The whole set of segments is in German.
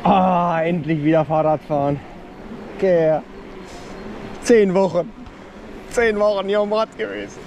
Ah, endlich wieder Fahrrad fahren. Okay. 10 Wochen. 10 Wochen hier am Rad gewesen.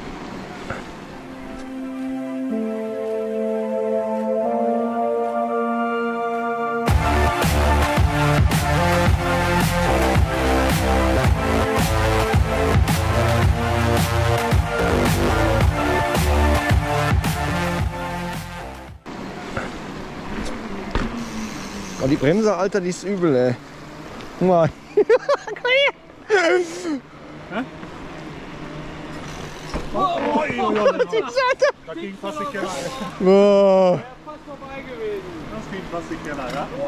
Oh, die Bremse, Alter, die ist übel, ey. Guck mal. Da ging fast die Keller. Oh. Fast vorbei gewesen. Das ging fast die Keller,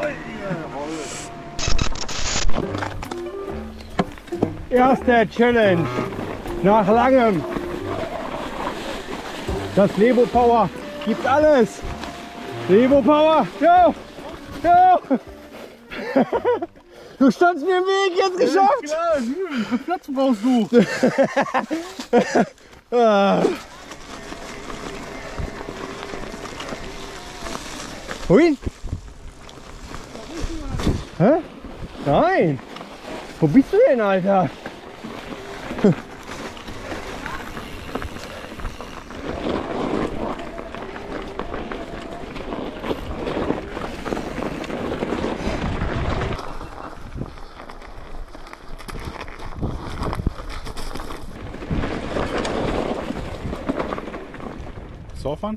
ja? Erste Challenge nach langem. Das Levo Power gibt alles. Levo Power, jo, jo. Du standst mir im Weg, jetzt geschafft. Ja, wie viel Platz brauchst du? Hui. Hä? Nein. Wo bist du denn, Alter? Surfern?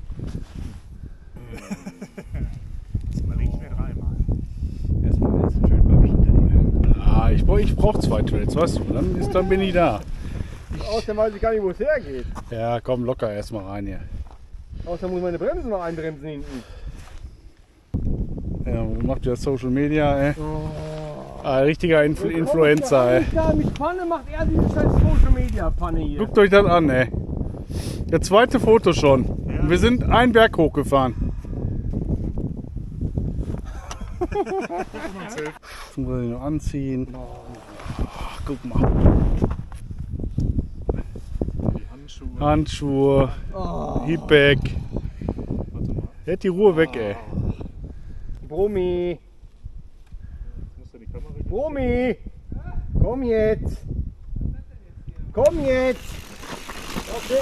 Das überlege ich mir dreimal. Erstmal jetzt schön, glaube ich, hinter dir. Ah, ich brauch 2 Trails, weißt du, dann bin ich da. Außerdem weiß ich gar nicht, wo es hergeht. Ja, komm, locker erstmal rein hier. Außerdem muss ich meine Bremsen noch einbremsen hinten. Ja, wo macht ihr das Social Media, ey? Oh. Ah, richtiger Influencer, ey. Mit Pfanne macht er diese scheiß Social Media Pfanne hier. Guckt euch das an, ey. Der zweite Foto schon. Ja. Wir sind einen Berg hochgefahren. Jetzt muss ich noch anziehen. Ach, guck mal. Die Handschuhe. Oh. Hipback. Hält die Ruhe weg, ey. Brummi. Brummi. Komm jetzt. Komm jetzt. Okay.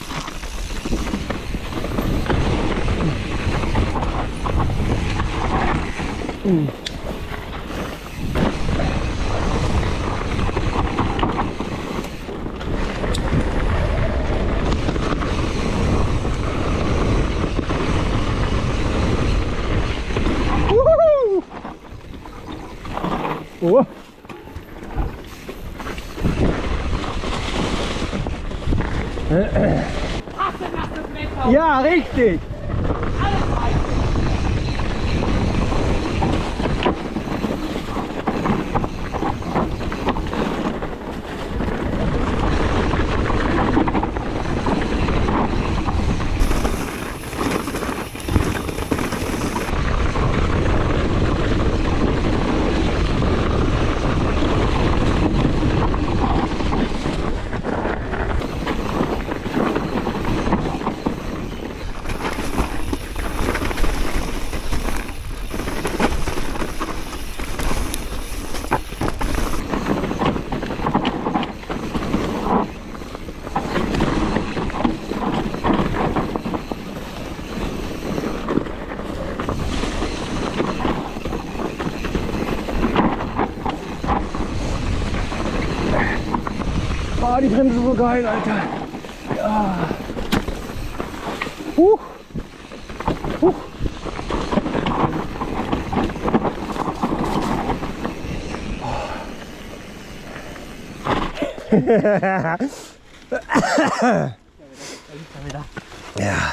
Oh. Ja, richtig. Oh, die Bremse ist so geil, Alter. Ja. Huch. Huch. Ja.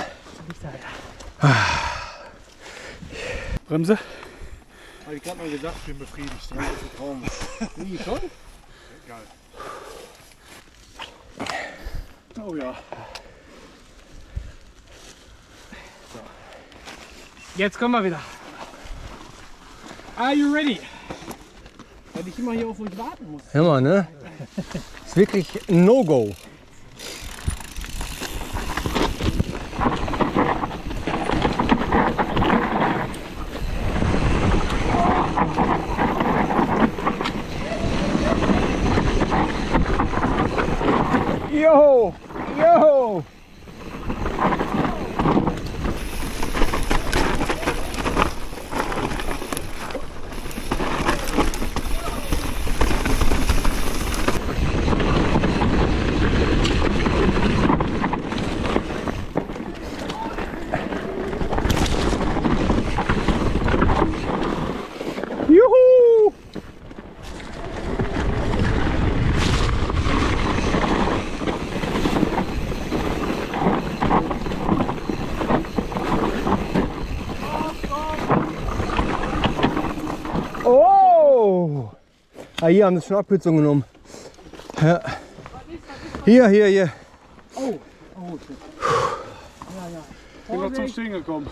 Bremse? Habe ich gerade mal gesagt, ich bin befriedigt. Das ist ein Traum. Wie, schon? Geil. Oh ja. So. Jetzt kommen wir wieder. Are you ready? Weil ich immer hier auf euch warten muss. Hör mal, ne? Ist wirklich ein No-Go. Ah, hier haben sie schon Abkürzung genommen. Ja. Hier. Oh, shit. Ich bin noch zum Stehen gekommen.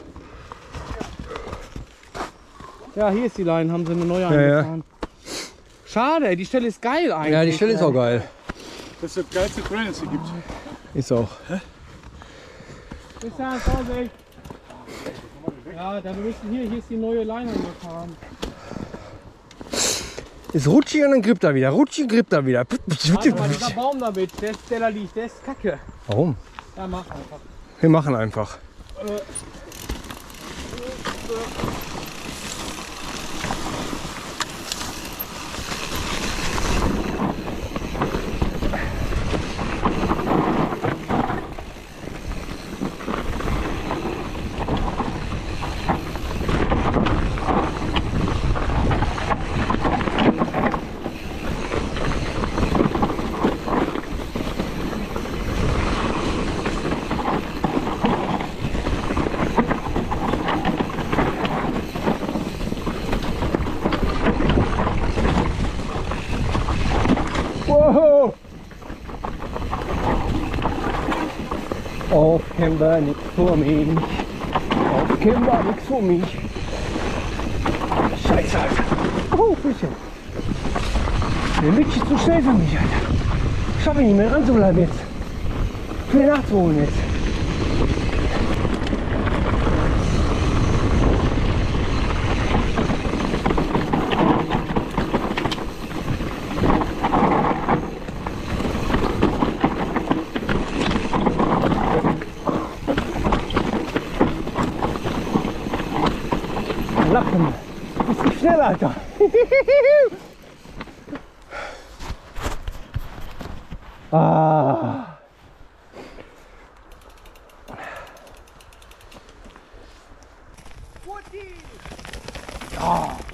Ja, hier ist die Line, haben sie eine neue Ja. eingefahren. Schade, die Stelle ist geil eigentlich. Ja, die Stelle ist auch geil. Das ist das geilste Trail, das es hier gibt. Ist auch. Bis dann, Vorsicht! Ja, dann müssen hier ist die neue Line eingefahren. Ist rutschig und dann grippt er wieder. Rutschig, grippt er wieder. Warte mal, dieser Baum damit, der da liegt, der ist kacke. Warum? Ja, mach einfach. Wir machen einfach. Wow! Auf Camber nix vor mich. Auf Camber nix vor mich. Scheiße, Alter. Oh, Füßchen. Der Mitch ist zu schnell für mich, Alter. Ich schaffe nicht mehr dran zu bleiben jetzt. Viel nachzuholen jetzt. Lappen. Bist du schnell, Alter? Ah. Ja.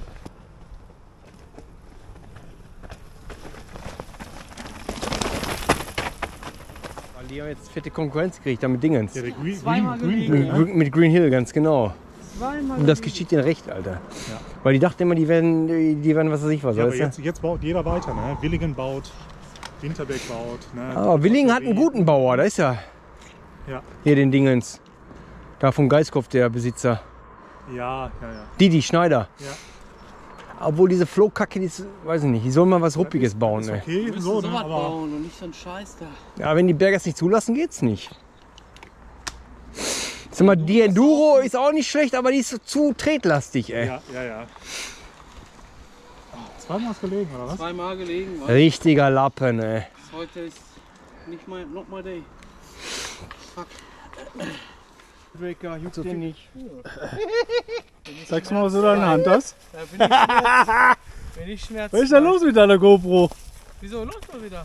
Weil die haben jetzt fette Konkurrenz gekriegt, da mit Dingens. Ja, der Zweimal Green gelegen, Hill, ne? Mit Green Hill, ganz genau. Zweimal Und das geschieht ihnen recht, Alter. Ja. Weil die dachten immer, die werden was weiß ich was. Ja, aber weißt du? jetzt baut jeder weiter. Ne? Willingen baut, Winterberg baut. Ne? Aber Willingen hat einen guten Bauer, da ist er. Ja, Hier den Dingens. Da vom Geistkopf, der Besitzer. ja. Didi Schneider. Ja. Obwohl diese Flow-Kacke, die ist, weiß ich nicht, die sollen mal was Ruppiges bauen. Ist Ey. okay, Wir müssen so, ne? sowas Aber bauen und nicht so ein Scheiß da. Ja, wenn die Bergers nicht zulassen, geht's nicht. Sag mal, die Enduro ist auch nicht schlecht, aber die ist so zu tretlastig, ey. ja. Zweimal ist gelegen, oder was? Zweimal gelegen, was? Richtiger Lappen, ey. Heute ist nicht mein, not my day. Fuck. Breaker, juckt den nicht. Zeigst du mal, was du da in der Hand hast? Da bin ich schmerzfrei. Was ist da los mit deiner GoPro? Wieso? Los mal wieder.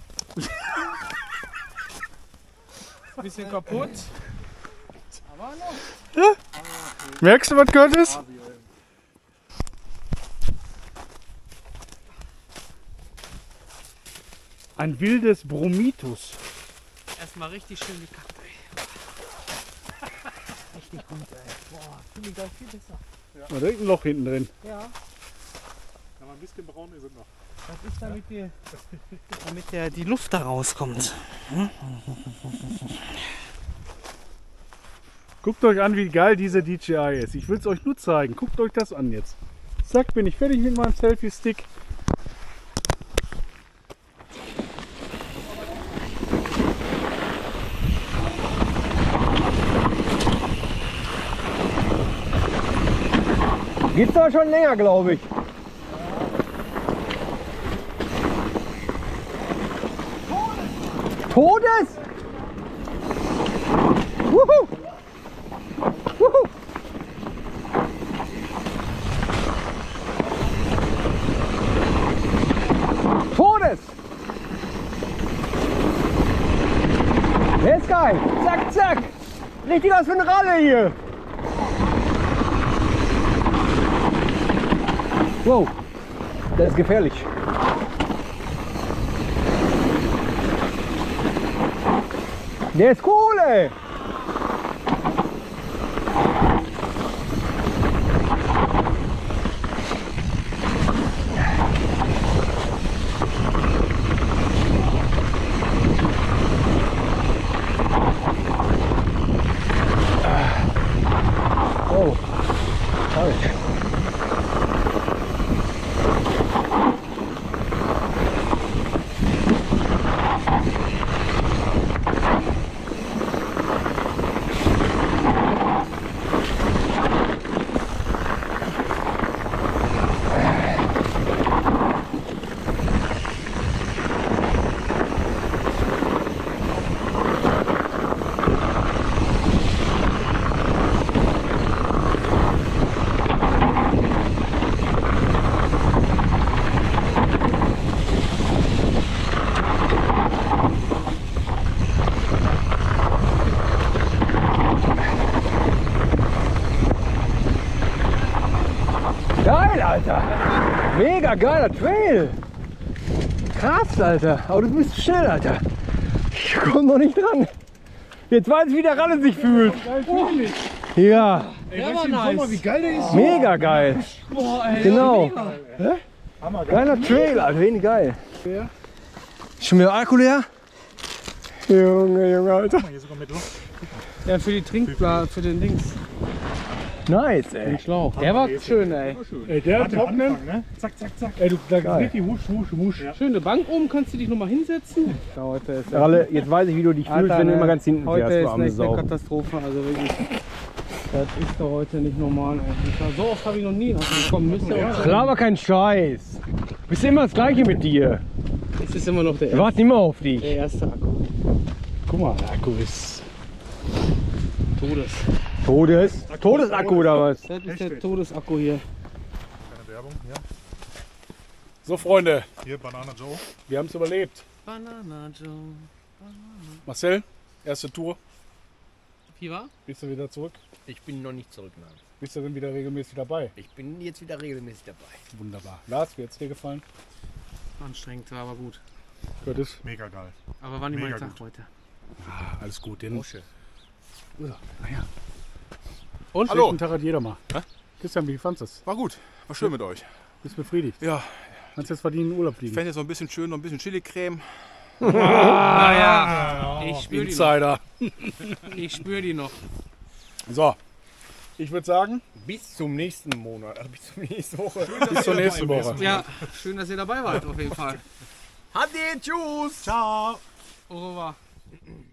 Bisschen kaputt. Aber noch. Merkst du, was gehört ist? Ein wildes Bromitus. Erstmal richtig schön gekackt, ey. Richtig gut, ey. Boah, finde ich gleich viel besser. Da ist ein Loch hinten drin. Ja, Aber ein bisschen braun ist es noch. das ist damit die Luft da rauskommt. Guckt euch an, wie geil diese DJI ist. Ich will es euch nur zeigen. Guckt euch das an jetzt. Zack, bin ich fertig mit meinem Selfie-Stick. Gibt's doch schon länger, glaube ich. Todes? Wuhu! Wuhu! Todes! Der ist geil! Zack, zack! Richtig was für eine Ralle hier! Wow, das ist gefährlich. Der ist cool, ey. Geil, Alter! Mega geiler Trail! Krass, Alter! Aber du bist schnell, Alter! Ich komm noch nicht dran! Jetzt weiß ich, wie der Ralle sich fühlt! Ja! Der war nice. Wie geil der ist. Mega geil! Boah, ey. Genau! Hammer, Geiler Trail, Alter! Wenig geil! Schon wieder Akku leer? Junge, Alter! Hier sogar mit Luft. Ja, für die Trinkblase, für den Dings. Nice, ey! Den Schlauch. Der war schön, ey. Ey, der trocknen. Ne? Zack, zack, zack. Ey, du sagst Geil. richtig husch, husch, husch. Ja. Schöne Bank oben, kannst du dich nochmal hinsetzen? Ja, heute ist Ralle, jetzt weiß ich, wie du dich fühlst, wenn du immer ganz hinten heute fährst, du ist arme echt eine Sau. Katastrophe, also wirklich. Das ist doch heute nicht normal, ey. So oft habe ich noch nie bekommen müssen. Laber keinen Scheiß! Du bist immer das Gleiche mit dir! Es ist immer noch Wir warten immer auf dich! der erste Akku. Guck mal, der Akku ist. Todes. Todesakku oder was? Das ist der Todesakku hier. Keine Werbung, ja. So, Freunde, Hier, Banana Joe. wir haben es überlebt. Banana Joe. Marcel, erste Tour. Wie war? Bist du wieder zurück? Ich bin noch nicht zurück, nein. Bist du denn wieder regelmäßig dabei? Ich bin jetzt wieder regelmäßig dabei. Wunderbar. Lars, wie hat's dir gefallen? Anstrengend, war aber gut. Curtis? Mega geil. Aber war nicht mein Mega Tag heute. Ah, alles gut. Den Oh, schön. naja. Und Hallo. welchen Tag hat jeder mal? Christian, wie fandest du es? War gut. War schön mit euch. Bist befriedigt? Ja, Kannst jetzt verdienen, in Urlaub ich fliegen? fände jetzt noch ein bisschen schön, noch ein bisschen Chili-Creme. Naja, ich spüre die noch. Insider. Ich spüre die noch. So, ich würde sagen, Bis zum nächsten Monat, also bis zur nächsten Woche. bis zur nächsten Woche. Ja, schön, dass ihr dabei wart, auf jeden Fall. Ade, tschüss. Ciao. Au revoir.